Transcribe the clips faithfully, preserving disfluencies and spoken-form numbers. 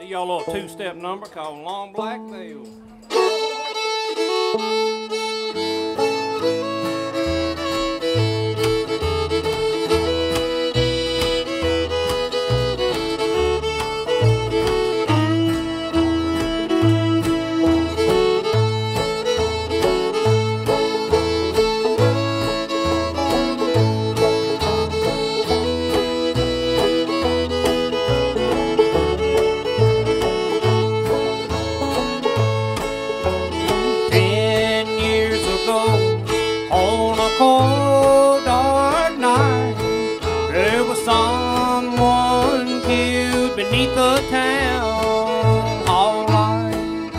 y'all a little two-step number called Long Black Veil. Cold dark night, there was someone killed beneath the town hall light,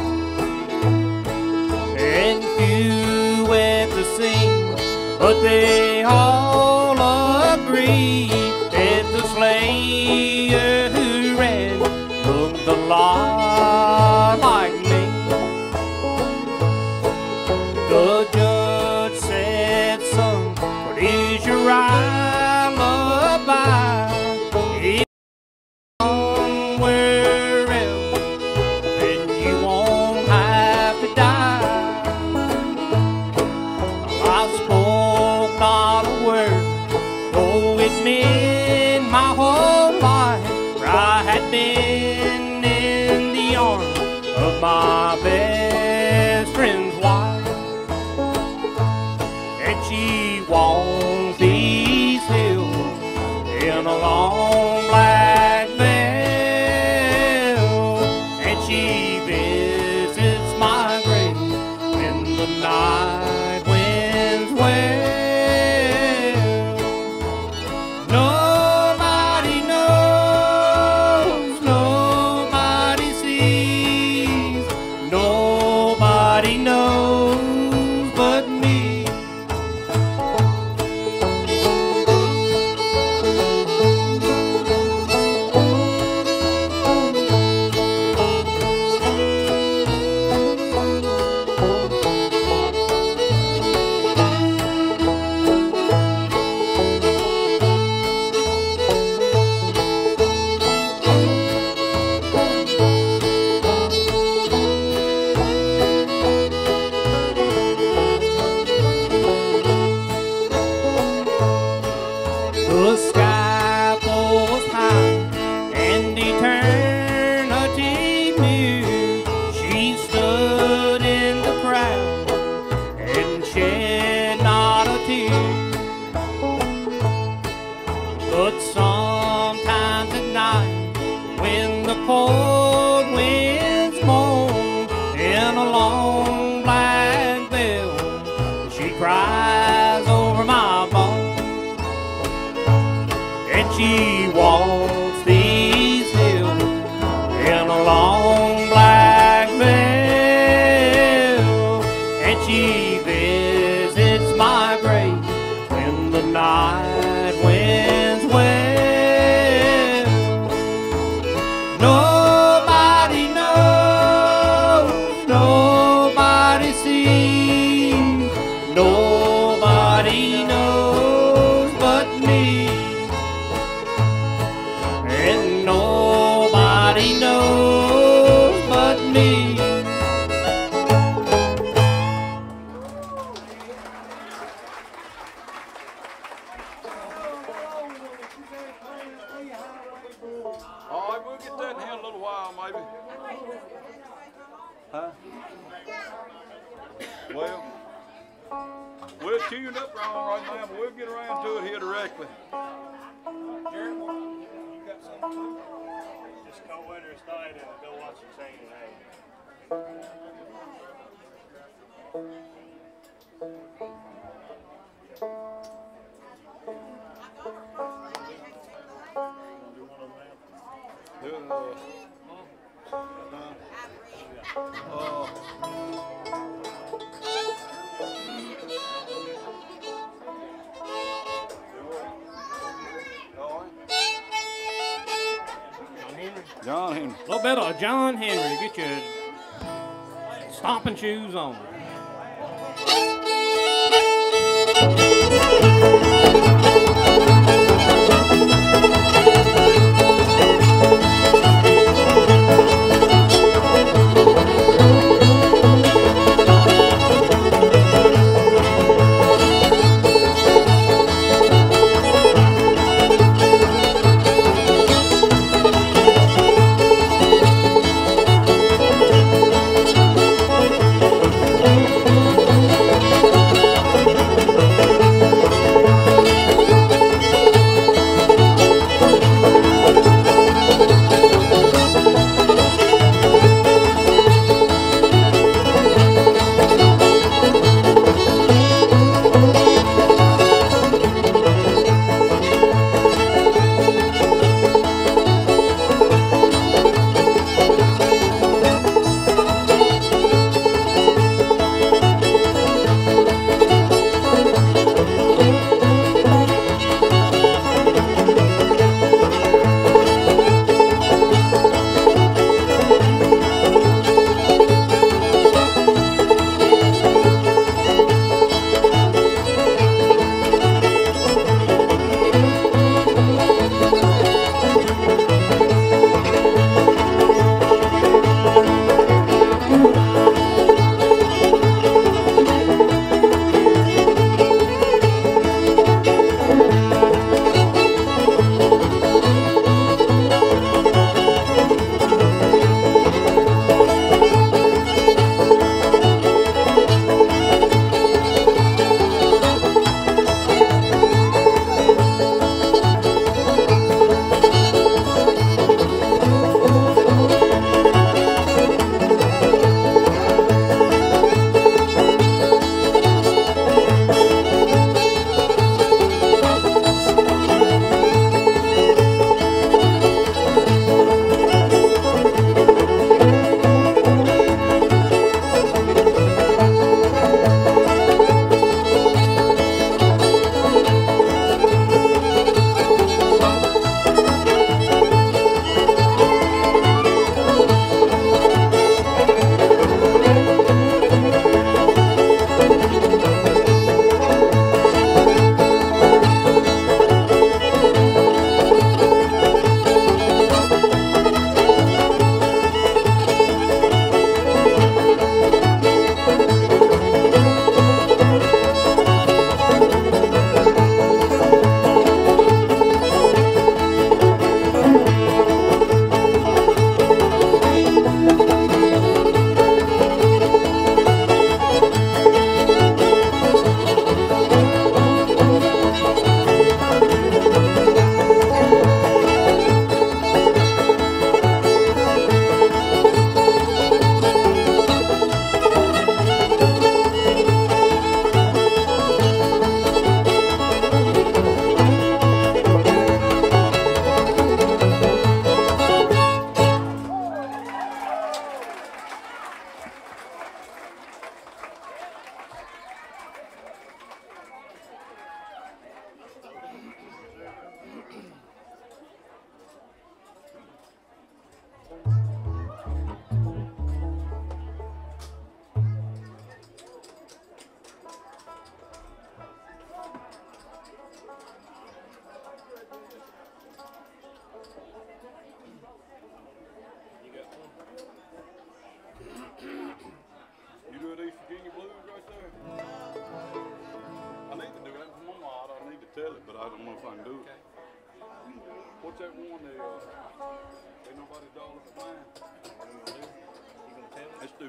and few at the scene, but they all agree that the slayer who ran looked a lot like me. The judge said, "Son, what is your alibi? If somewhere else, then you won't have to die." I spoke not a word, though it meant my whole life, for I had been in the arms of my best friend's wife. She walks these hills in a long black veil, and she visits my grave when the night winds wail. Nobody knows, nobody sees, nobody knows but me. The sky was high and eternity near. She stood in the crowd and shed not a tear. But sometimes at night, when the cold winds moan in a long black veil, she cries over my bones. And she walks these hills in a long black veil, and she visits my grave when the night winds wail. Nobody knows, nobody sees, nobody knows but me. And nobody knows but me. All right, we'll get that in here in a little while, maybe. Huh? Well, we're tuned up wrong right now, but we'll get around to it here directly. Jared, you got something too? Just cold weather is night and go watch the chain hang. Do it, uh, uh, John Henry. A little bit of John Henry. Get your stomping shoes on.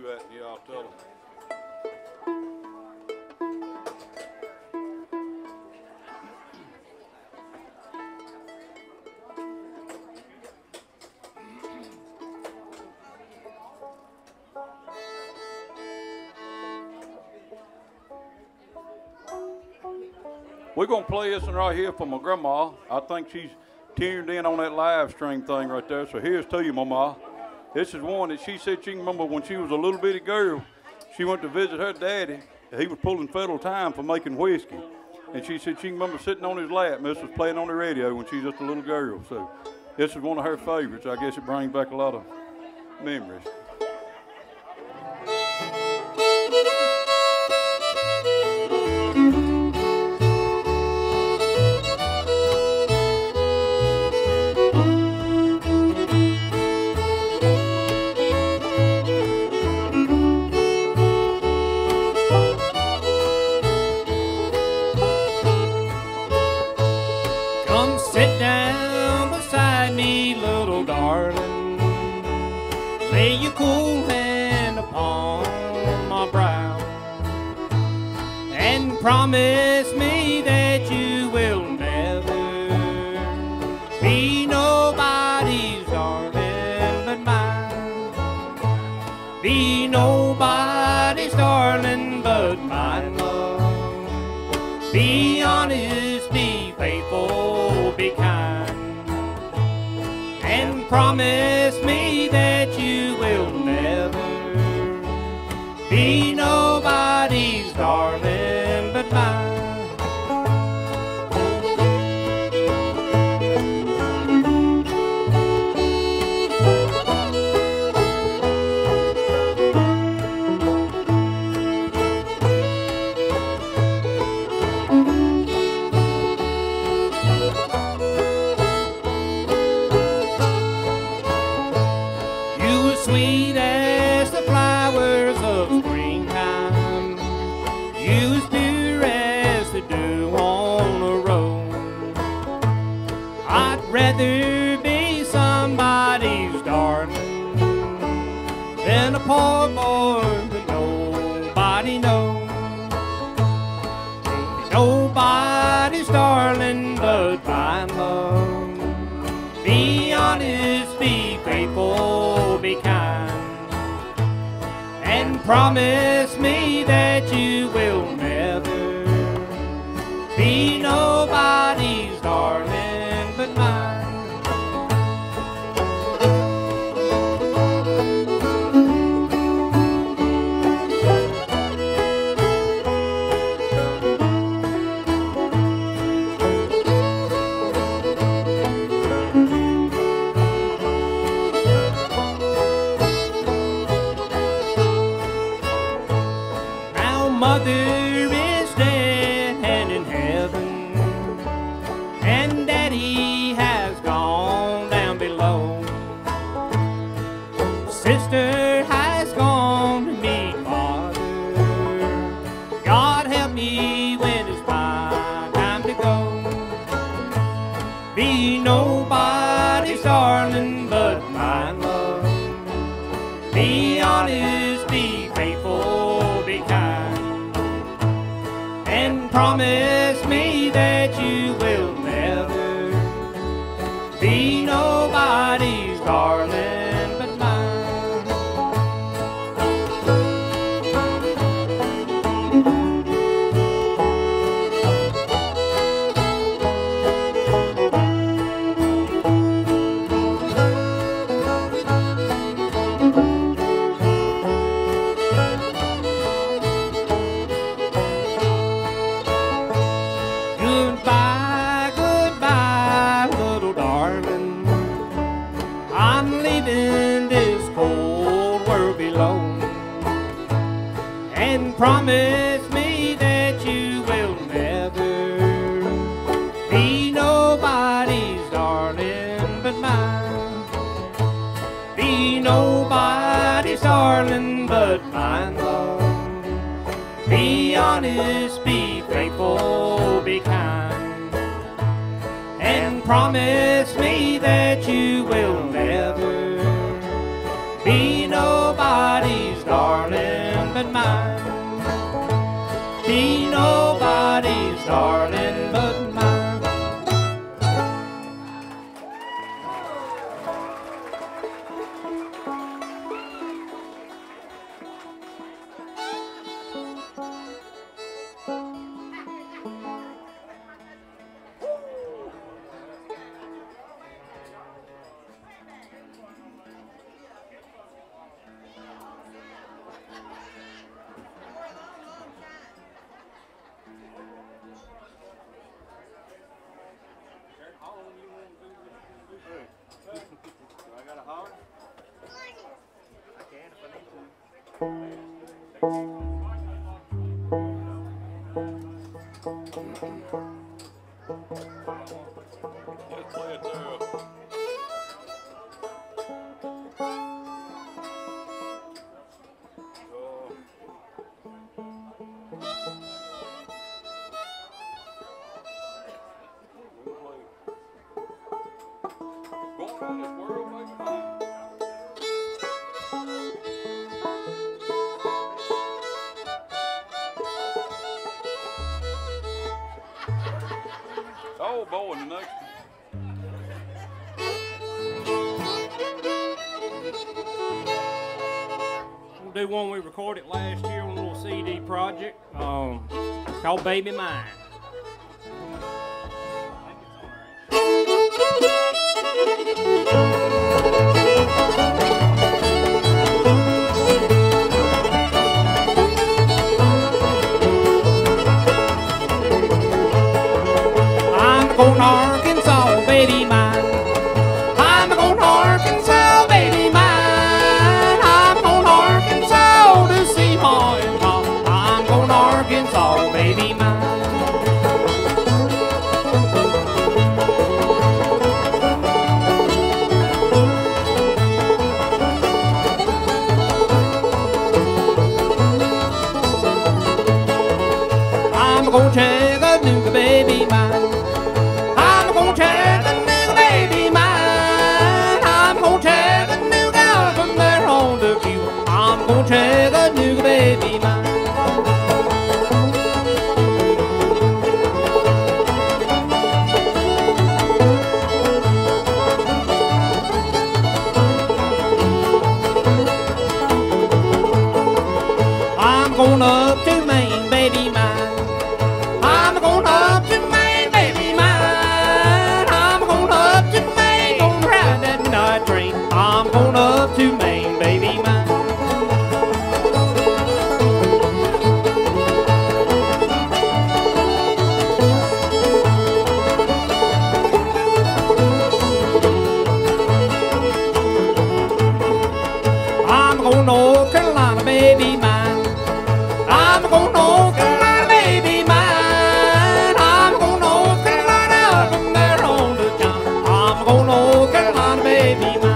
that. Yeah, I'll tell them. We're going to play this one right here for my grandma. I think she's tuned in on that live stream thing right there. So here's to you, Mama. This is one that she said she can remember when she was a little bitty girl. She went to visit her daddy. He was pulling federal time for making whiskey. And she said she can remember sitting on his lap. This was playing on the radio when she was just a little girl. So this is one of her favorites. I guess it brings back a lot of memories. Promise me that you will never be nobody's darling but mine. Be nobody's darling but mine, love. Be honest, be faithful, be kind. And promise me that you will never be nobody's darling but mine. You were sweet as the flowers of springtime. You was pure as the dew on a rose. I'd rather be somebody's darling than a poor boy that nobody knows. Nobody's darling but mine, love. Be honest, be faithful, be kind. And promise me that you will never be nobody's darling but mine. Mother is dead and in heaven, and Daddy has gone down below. Sister has gone to meet Father. God help me when it's my time to go. Be nobody's darling but mine, love. Be honest, be faithful, be kind. And promise me that you will never be nobody's darling but mine. Goodbye, goodbye, little darling. I'm leaving this cold world below. And promise me that you will never be nobody's darling but mine. Be nobody's darling but mine, love. Be honest, be faithful, be kind. And promise me that you will never be nobody's darling. Let's play it there. Going on this world, baby. Oh boy, the next We'll do one we recorded last year on a little C D project um, called Baby Mine. I'm going to Arkansas, baby mine. I'm going to Arkansas, baby mine. I'm going to Arkansas to see Ma and Pa. I'm going to Arkansas, baby mine. I'm going to Chattanooga, baby mine. I'm going to Chattanooga, baby mine. I'm going to Chattanooga from there on to Cuba. I'm going to Chattanooga, baby mine. I'm going up to Maine, baby mine. I'm going up to Maine, baby mine. I'm going up to Maine, gonna ride that night train. I'm going up to Maine, baby mine. I'm going to North Carolina, baby mine. I'm going to North Carolina, baby mine. I'm going to North Carolina from there on to China. I'm going to North Carolina, baby mine.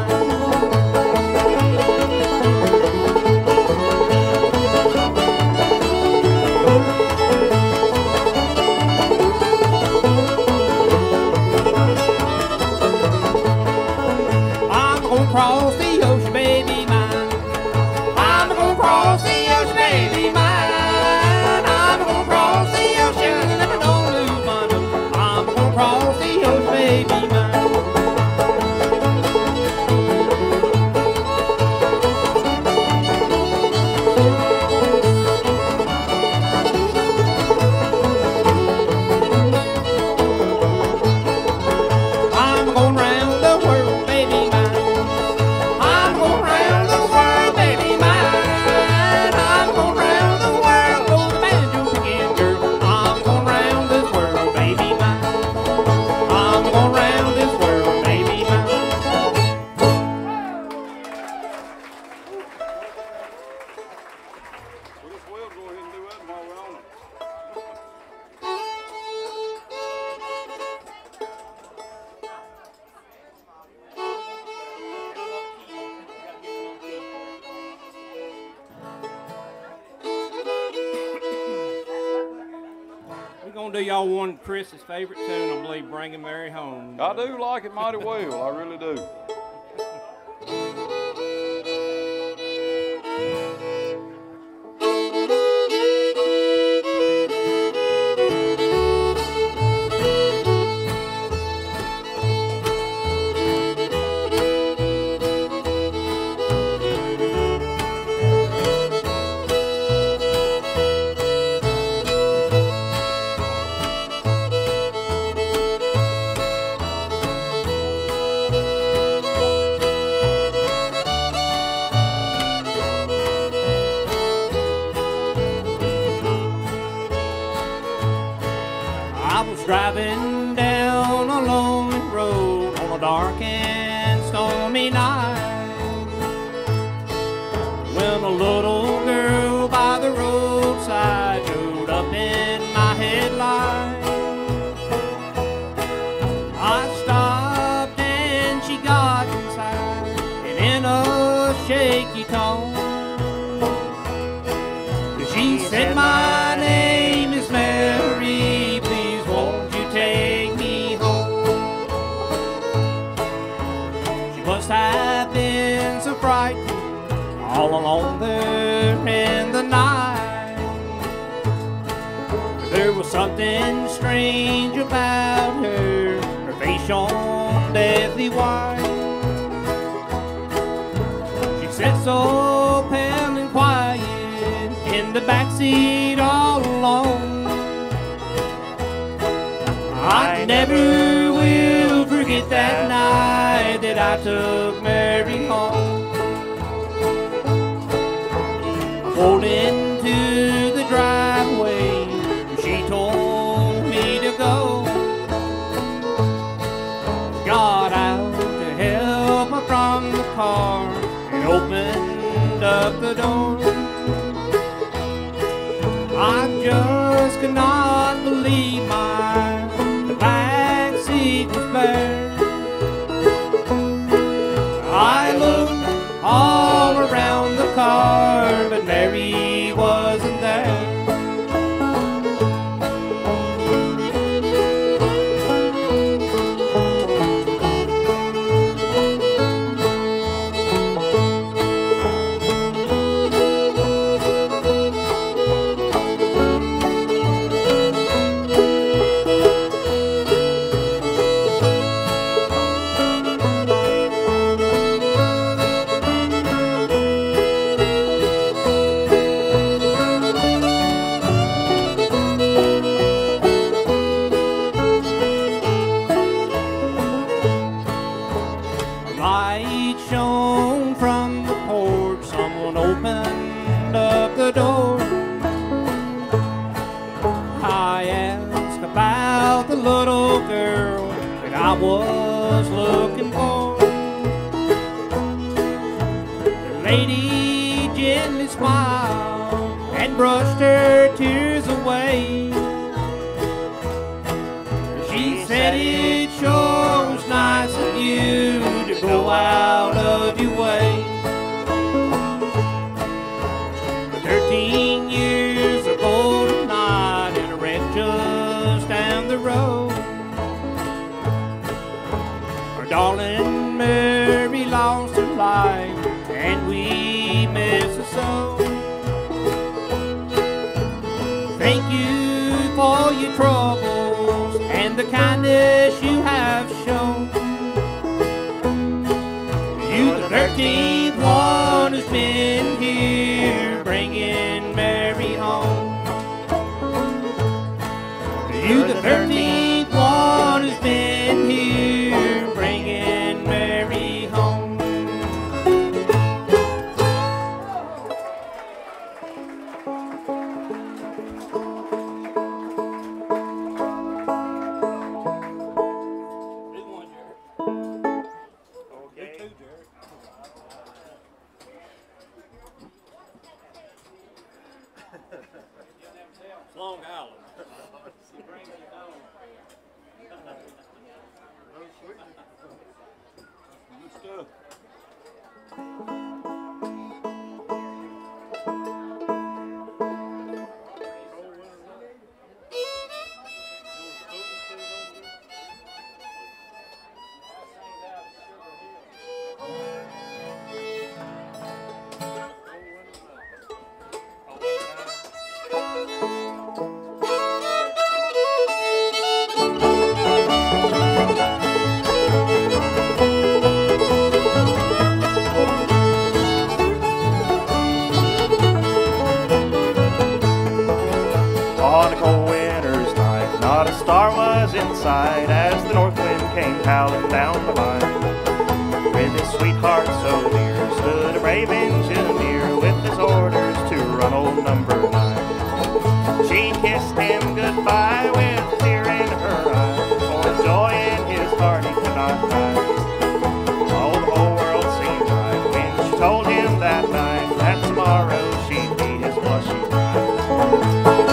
I'm going to cross the ocean, baby mine. I'm going to cross the ocean, baby mine. I'm going to cross the ocean and I don't lose my nose. I'm going to cross the ocean, baby mine. I'm going round the world, baby mine. I'm going round the world, baby mine. I'm going round the world, go the banjo again, girl. I'm going round this world, baby mine. I'm going round this world, baby mine. We just will go ahead and do that while we're on it. We're gonna do y'all one of Chris's favorite tune, I believe, Bringing Mary Home. I do like it mighty well. I really do. in a shaky tone. She said, my name is Mary, please won't you take me home? She must have been so frightened all alone there in the night. There was something strange about her, her face shone deathly white. She sat so pale and quiet in the backseat all alone. I never will forget that night that I took Mary home. Pulled into the driveway, she told me to go. Got out to help her from the car and opened up the door. I just could not believe my the back seat was bare. I looked all around the car, but Mary wasn't there. Light shone from the porch, someone opened up the door. I asked about the little girl that I was looking for. The lady gently smiled and brushed her tears away. She said, it sure was nice of you to go out of your way. Thirteen years ago tonight in a wreck just down the road, our darling Mary lost her life and we miss her so. Thank you for your troubles and the kindness you have shown. You the thirteenth one who's been here bringing Mary home. You the thirteenth one who's been here bringing Mary home. Long Island. Good stuff. Inside as the north wind came howling down the line. With his sweetheart so dear stood a brave engineer with his orders to run old number nine. She kissed him goodbye with a tear in her eye, for joy in his heart he could not hide. All the whole world seemed right when she told him that night that tomorrow she'd be his blushing bride.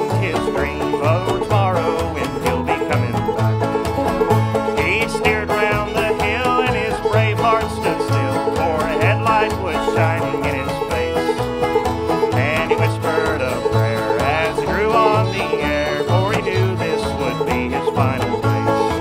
dreamed his dream of tomorrow when he'll be coming back. He steered round the hill and his brave heart stood still, for a headlight was shining in his face. And he whispered a prayer as he grew on the air, for he knew this would be his final race.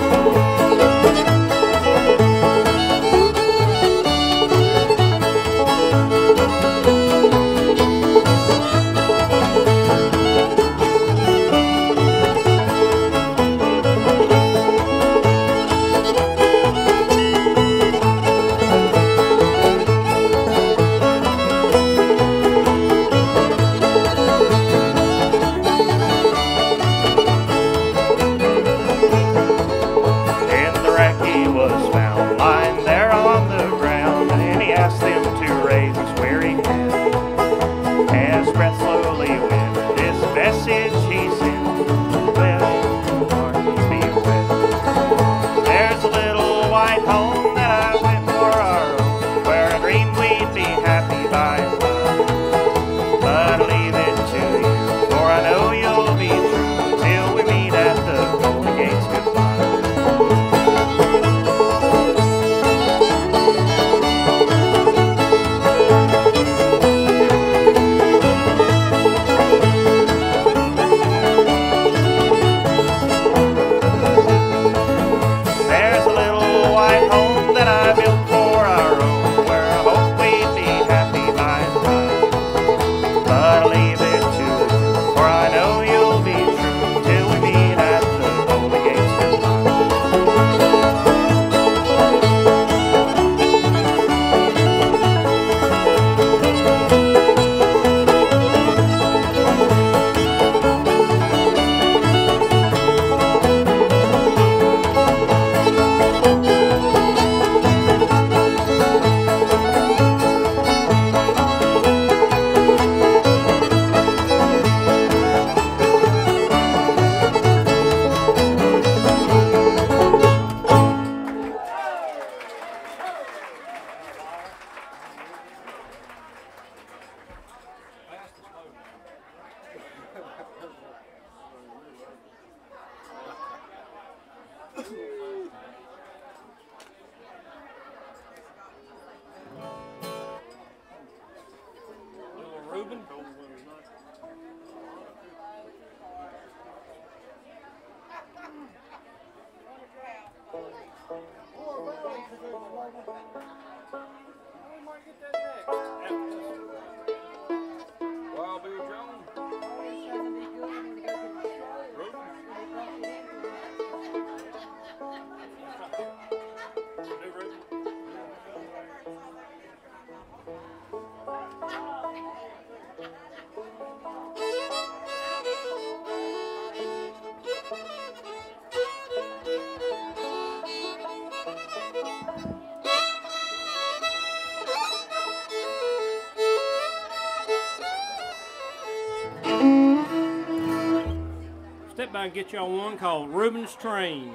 Step by and get y'all one called Reuben's Train.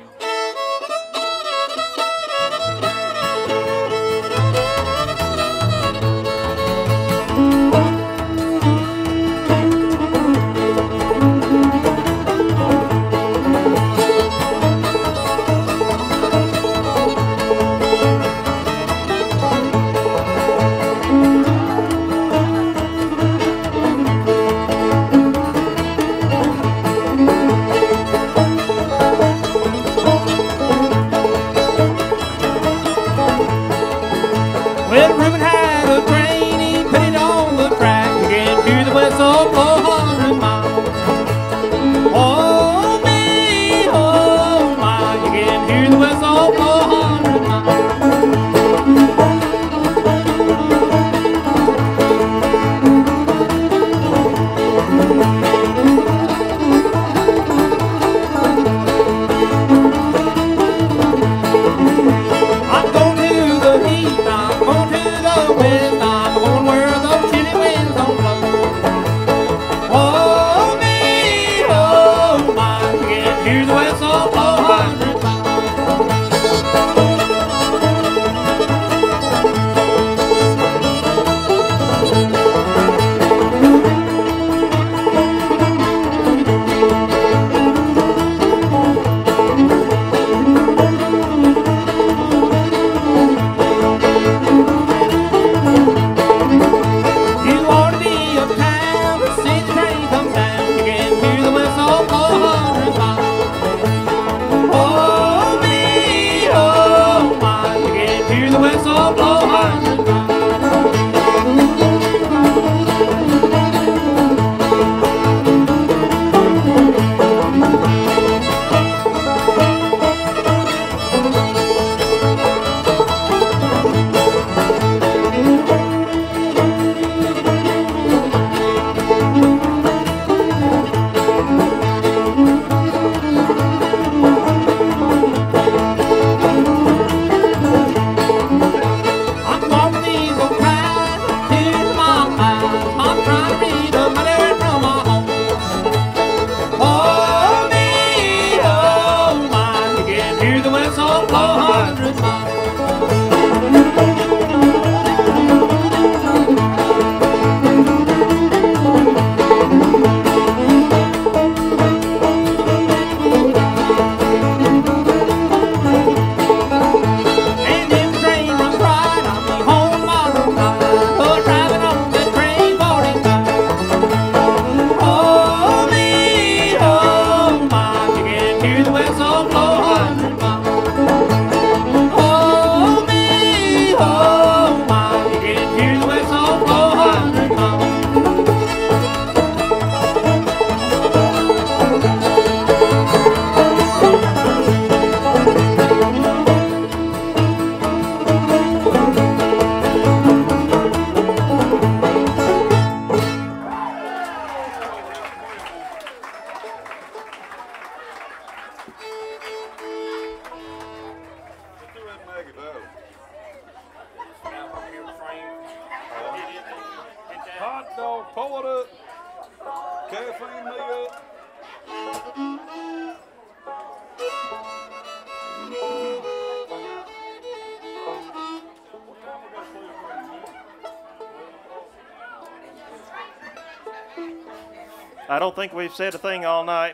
I don't think we've said a thing all night.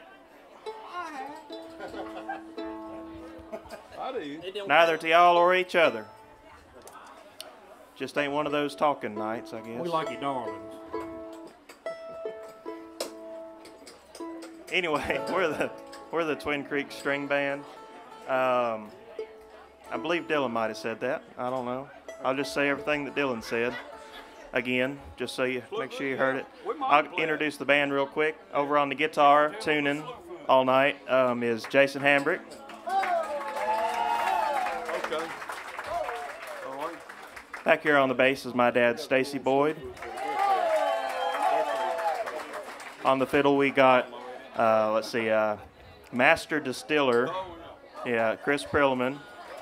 I do. Neither to y'all or each other. Just ain't one of those talking nights, I guess. We like you darlings. Anyway, we're the we're the Twin Creeks String Band. Um, I believe Dylan might have said that. I don't know. I'll just say everything that Dylan said again, just so you make sure you heard it. I'll introduce the band real quick. Over on the guitar, tuning all night um, is Jason Hambrick. Okay. All right. Back here on the bass is my dad, Stacy Boyd. On the fiddle, we got, uh, let's see, uh, Master Distiller, yeah, Chris Perlman.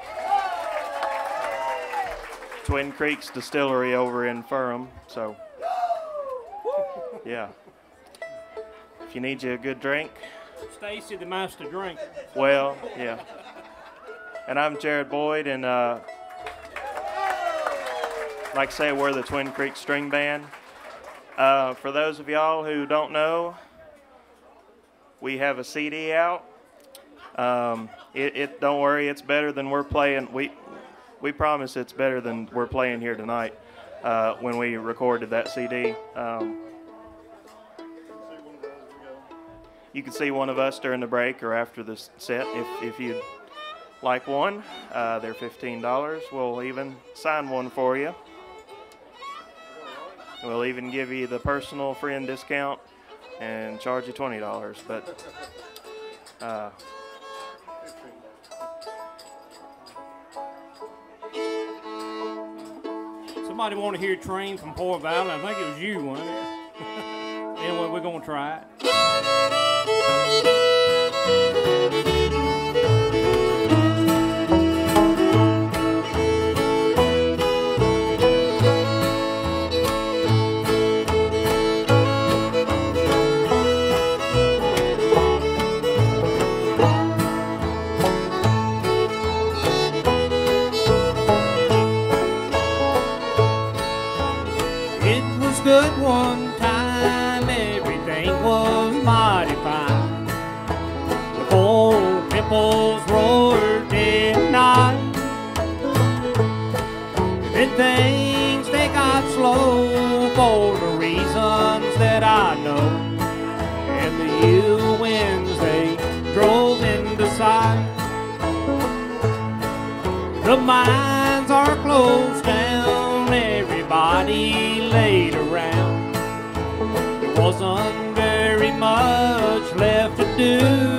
Twin Creeks Distillery over in Ferrum, so, yeah. If you need you a good drink. Stacy, the master drink. Well, yeah. And I'm Jared Boyd, and uh, like I say, we're the Twin Creeks String Band. Uh, for those of y'all who don't know, we have a C D out. Um, it, it don't worry, it's better than we're playing. We we promise it's better than we're playing here tonight. Uh, when we recorded that C D, um, you can see one of us during the break or after the set if if you'd like one. Uh, they're fifteen dollars. We'll even sign one for you. We'll even give you the personal friend discount and charge you twenty dollars. But uh, Somebody want to hear Train from Poor Valley? I think it was you, wasn't it? Anyway, we're going to try it. Good one time, everything was mighty fine. The cold pimples roared day and night. Then things they got slow for the reasons that I know. And the ill winds they drove into sight. The mines are closed down, everybody laid around. There wasn't very much left to do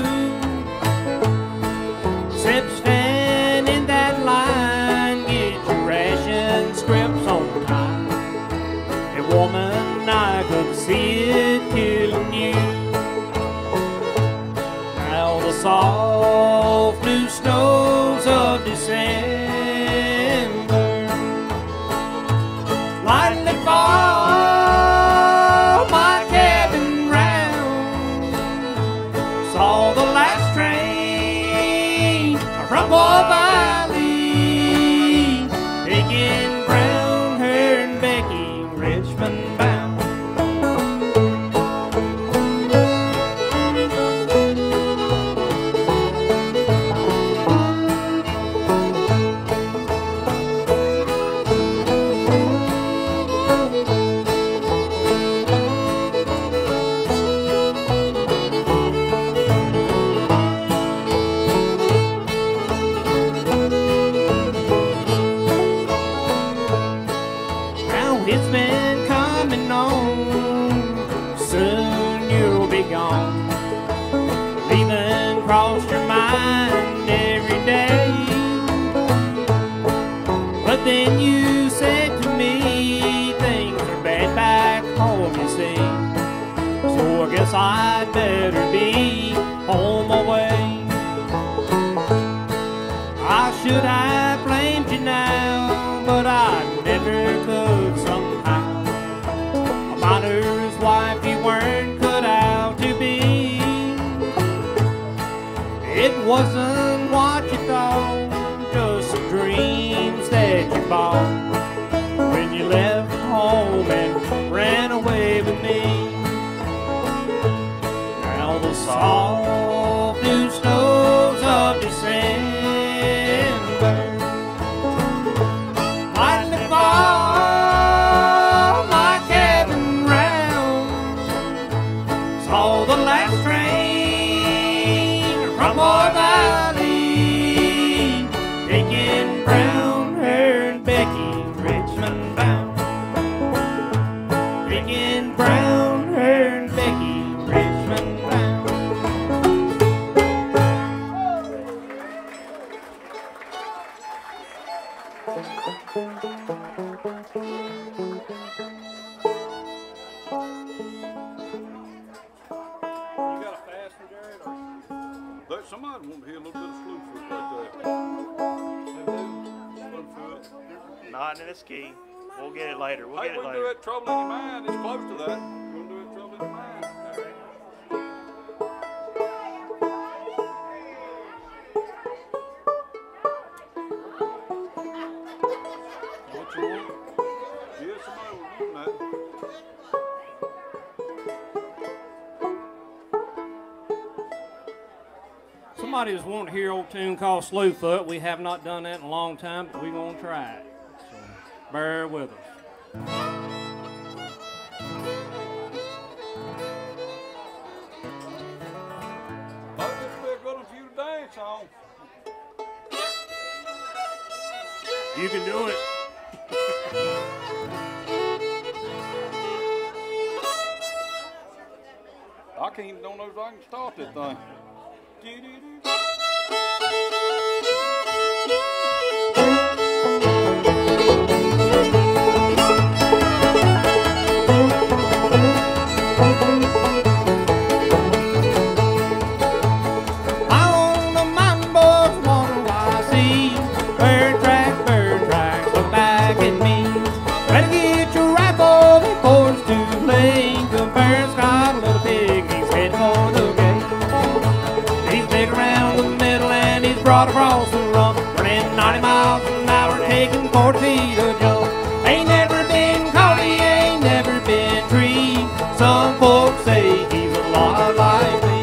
except stand in that line, get your ration scripts on time. And woman, I could see it killing you. Now the soft new snows of December lightly fall my cabin round. Saw the last train from Poor Valley taking Brown, her and Becky Richmond bound. It's been coming on, soon you'll be gone, leaving across your mind every day. But then you said to me, things are bad back home, you see. So I guess I'd better be on my way. I should have blamed you now, but I never could somehow. A miner's wife you weren't cut out to be. wasn't what you thought, just some dreams that you bought when you left home and ran away with me. Now the soft new snows of December lightly fall my cabin round. Saw the last train from our valley, taking brown haired Becky Richmond bound. Taking brown haired Becky Richmond bound. You got a faster, Jared? Or There, somebody want to hear a little bit of slew foot right there. Slew Not in this key. We'll get it later. We'll Hey, get we it can do later. that trouble in your mind. It's close to that. You want to do it trouble in your mind? What you want? Yeah, somebody was wanting that. Somebody was wanting to hear an old tune called Slewfoot. We have not done that in a long time, but we're going to try it. So bear with us. Oh, this will be a good one for you to dance on. You can do it. I can't even don't know if I can start that thing. Doo-doo-doo. Out on the mountain, boys, wonder why I see bird tracks, bird tracks, look back at me. Better get your rifle before it's too late. The bird's got a little pig, he's heading for the gate. He's big around the middle and he's broad across the rump, running ninety miles an hour, taking forty feet a jump. Ain't never been caught, he ain't never been treed. Some folks say he's a lot like me.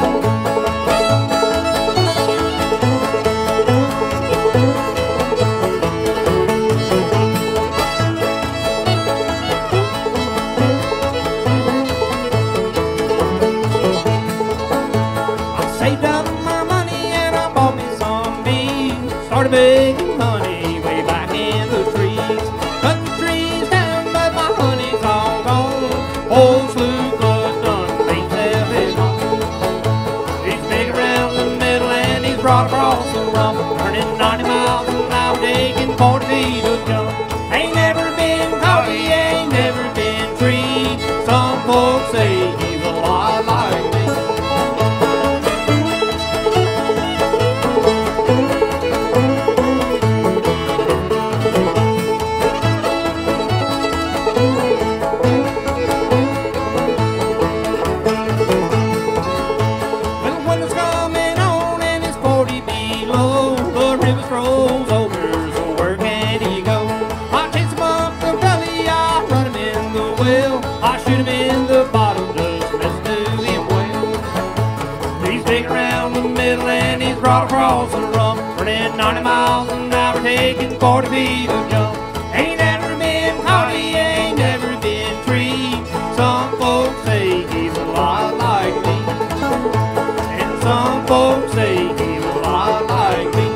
Saved up my money and I bought me some beans. Started making money way back in the trees. Cut the trees down, but my honey's all gone. Old Slewfoot done ain't living on. He's big around the middle and he's broad across the rump, turning ninety miles an hour, taking forty feet a jump. Ain't never been caught, he ain't never been treed. Some folks say he's a lot like me. Well, the winter's coming on and it's forty below. The river froze over, so where can he go? I chase him up the gully, I run him in the well. I shoot him in the bottom, just listen to him well. He's big around the middle and he's broad across the rump, running ninety miles an hour, taking forty feet a jump. Ain't never been caught, he ain't never been treed. Some folks say he's a lot like me. And some folks say he's a lot like me.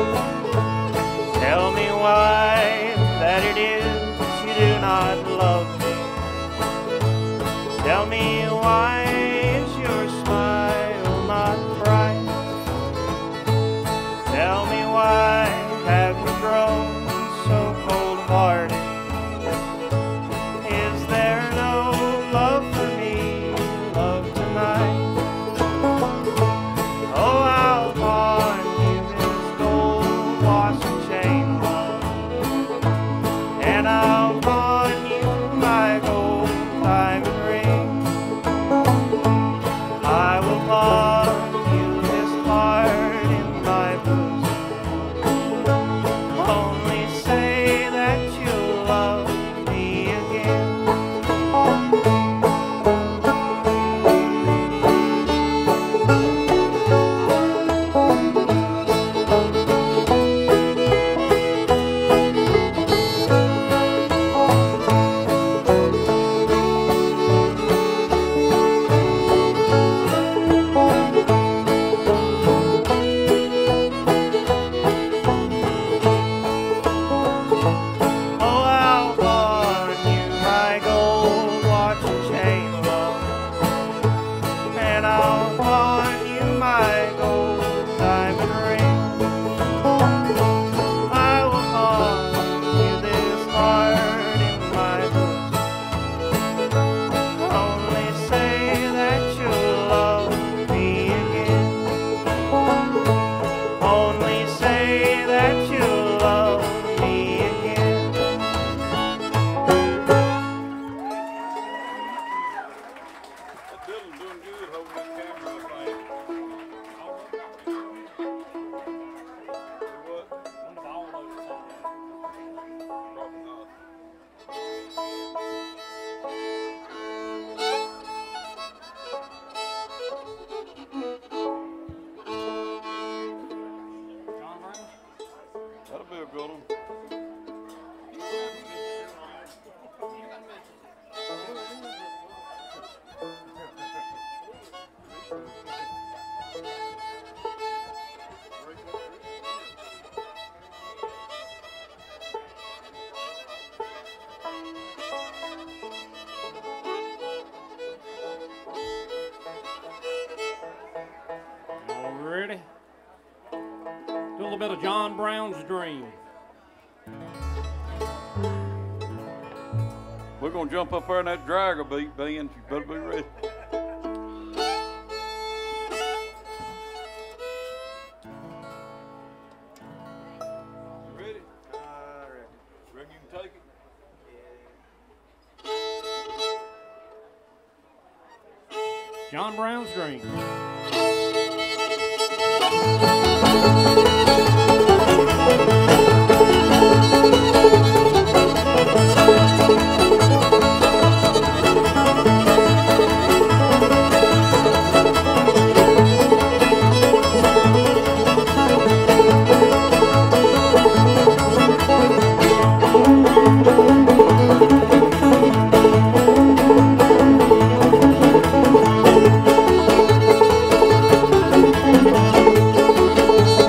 Tell me why that it is you do not love me. Tell me why is your smile not bright. Tell me why have you grown so cold-hearted. Is there no love for me, love tonight? Oh, I'll pawn you this gold watch and chain, love, and I'll pawn you my gold diamond ring. I will pawn you this heart in my bosom. Only say that you'll love me again. Oh, I'll pawn you my gold watch and chain, love, and I'll pawn you my gold diamond ring. I will pawn you this heart in my bosom. Only say that you'll love me again. Only say that you'll love me again. That Dylan's doing good holding that camera up, man. Do what? Probably not. That'll be a good one. All ready? Do a little bit of John Brown's Dream. We're gonna jump up there in that dragger beat, Ben. You better be ready. You ready? Reckon you can take it? John Brown's Dream. Thank you.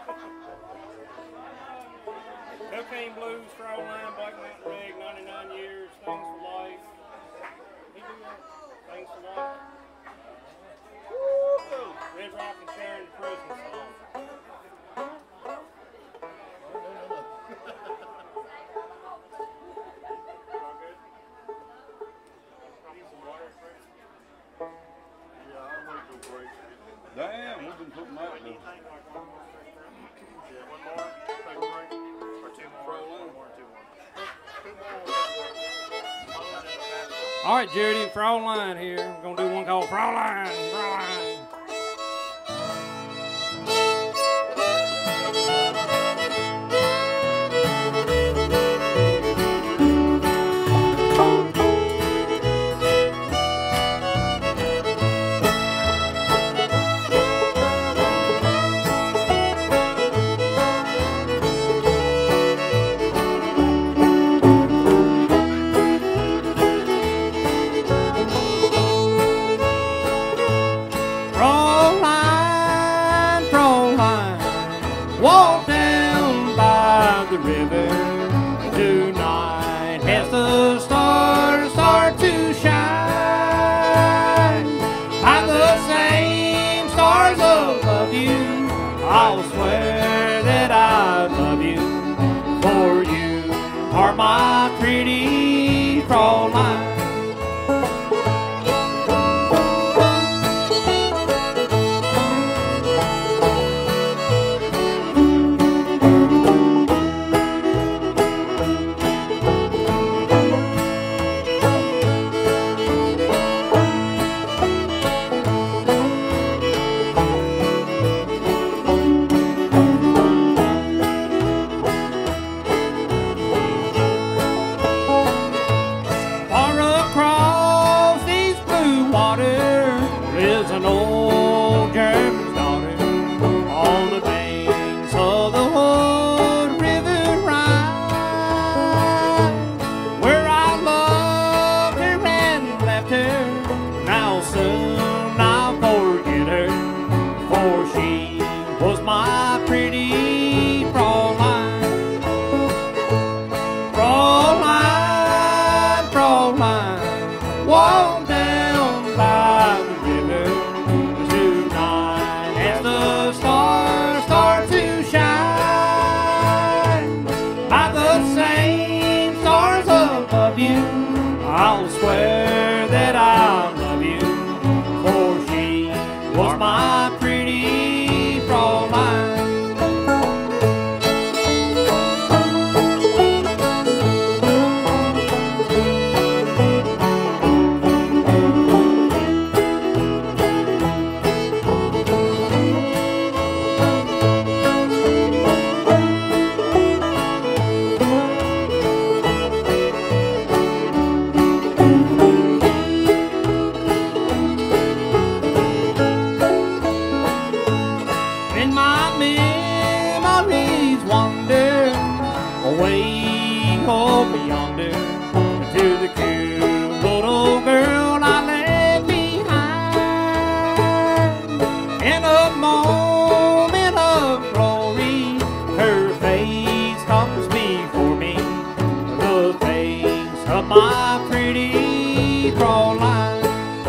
Cocaine Blues, Fraulein, Black Mountain Rig, ninety-nine years, Things for Life. He do that? Things for Life. Woo! Red Rock and Sharon the Prison song. All good? Need some water, Chris? Yeah, I'm ready to break. Damn, we've been putting that What do you down. think? Like one more straight break? Yeah, one more. Take a break. Or two more. One more, two more. Two more. All right, Jared, Fraulein here. We're going to do one called Fraulein. Fraulein. Walk down by the river tonight as the stars start to shine. By the same stars above you, I'll swear that I love you, for you are my pretty Fraulein. I'll swear that I love you, for she was my pretty Fraulein. My pretty Fraulein,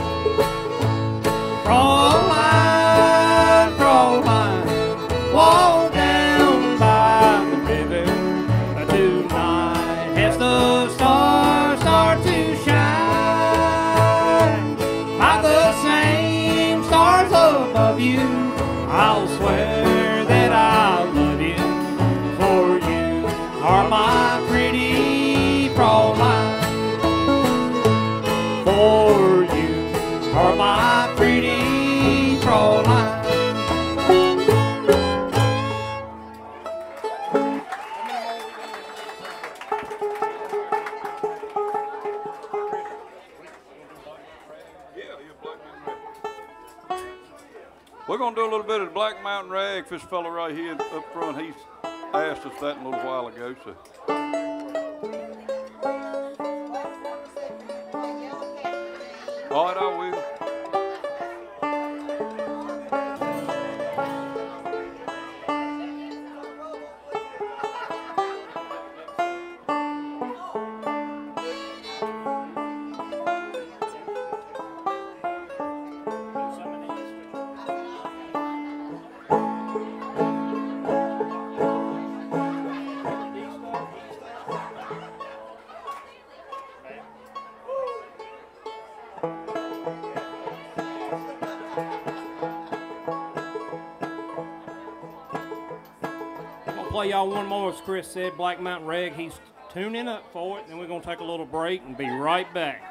Fraulein, Fraulein, walk down by the river tonight as the stars start to shine. By the same stars above you, I'll swear that I love you, for you are my pretty Fraulein. For you are my pretty Fraulein. We're going to do a little bit of Black Mountain Rag for this fella right here up front. He's asked us that a little while ago. So. All right, I will. Play y'all one more, as Chris said, Black Mountain Reg. He's tuning up for it, then we're going to take a little break and be right back.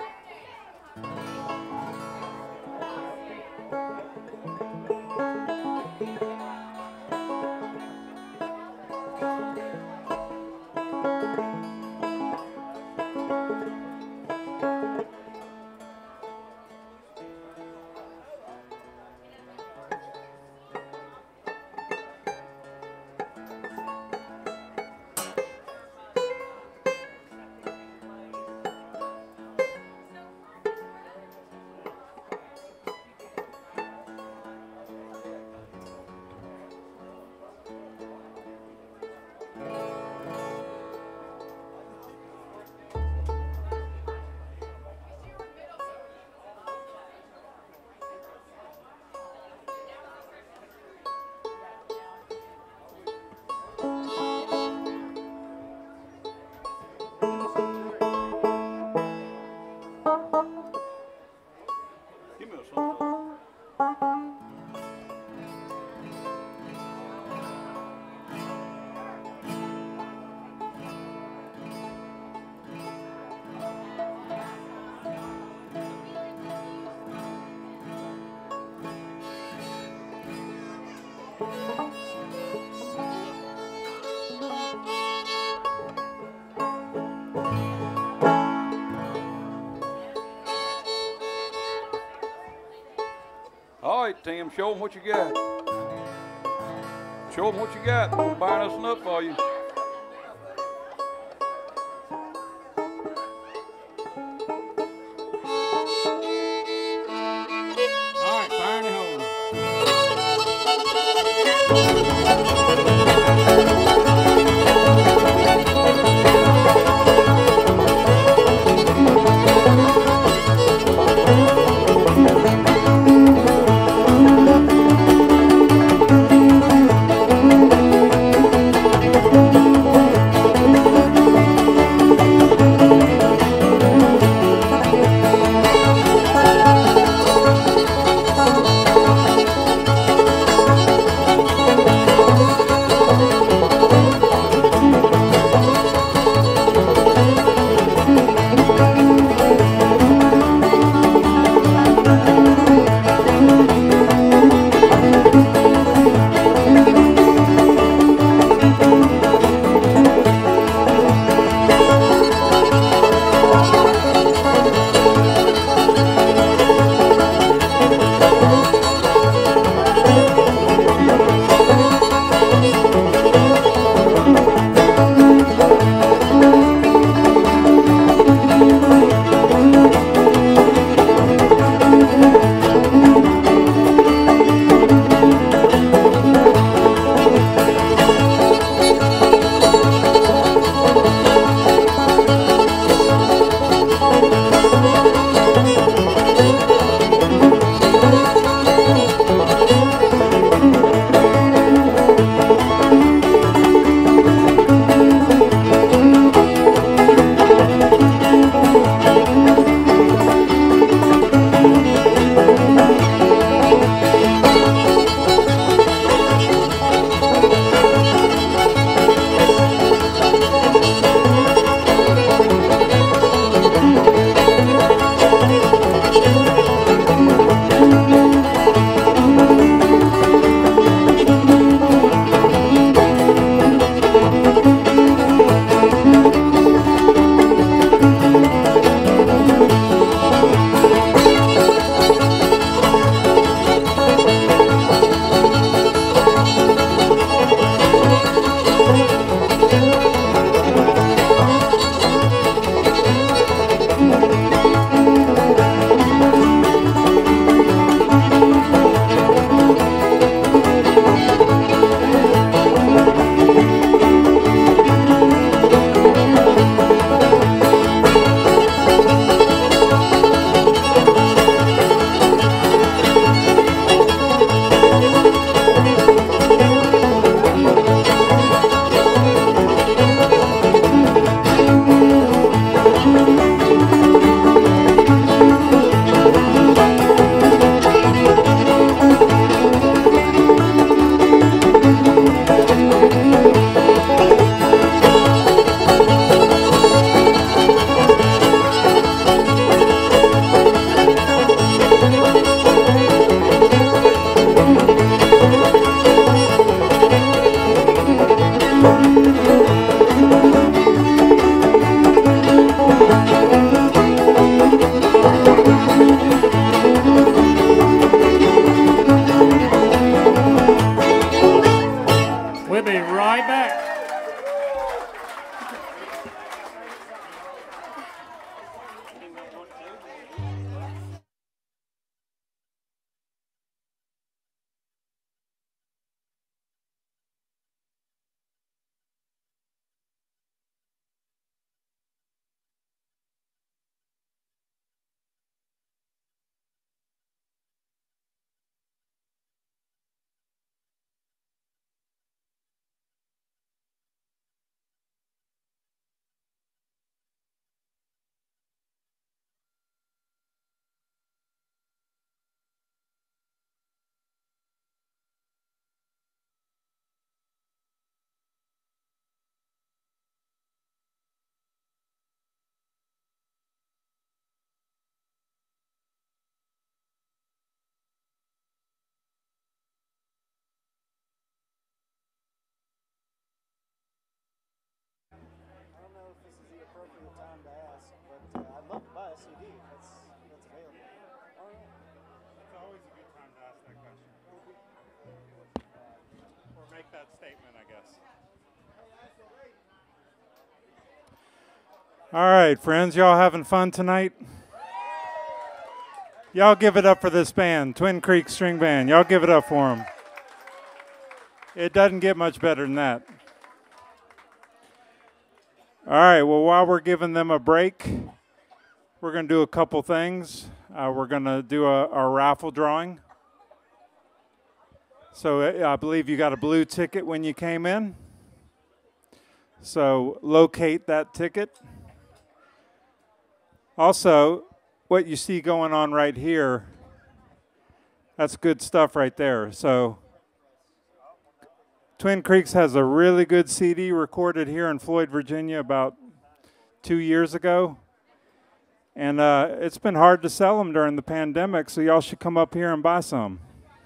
All right, Tim, show them what you got. Show them what you got. We're buying us enough for you. All right, fire in the hole. Thank you. All right, friends, y'all having fun tonight? Y'all give it up for this band, Twin Creek String Band. Y'all give it up for them. It doesn't get much better than that. All right, well, while we're giving them a break, we're going to do a couple things. Uh, we're going to do a, a raffle drawing. So I believe you got a blue ticket when you came in. So locate that ticket. Also, what you see going on right here, that's good stuff right there. So Twin Creeks has a really good C D recorded here in Floyd, Virginia about two years ago. And uh, it's been hard to sell them during the pandemic, so y'all should come up here and buy some.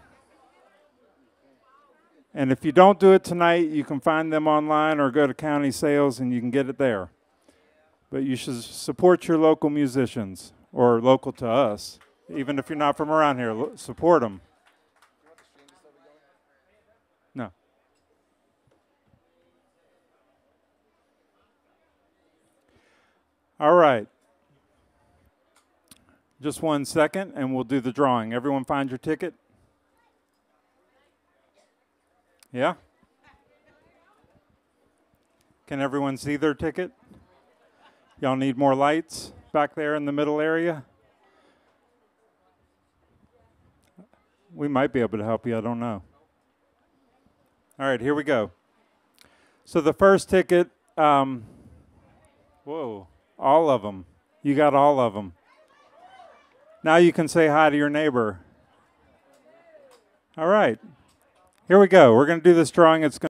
And if you don't do it tonight, you can find them online or go to county sales and you can get it there. But you should support your local musicians, or local to us. Even if you're not from around here, support them. No. All right. Just one second, and we'll do the drawing. Everyone find your ticket? Yeah? Can everyone see their ticket? Y'all need more lights back there in the middle area? We might be able to help you, I don't know. All right, here we go. So the first ticket, um, whoa, all of them. You got all of them. Now you can say hi to your neighbor. All right, here we go. We're going to do this drawing. It's going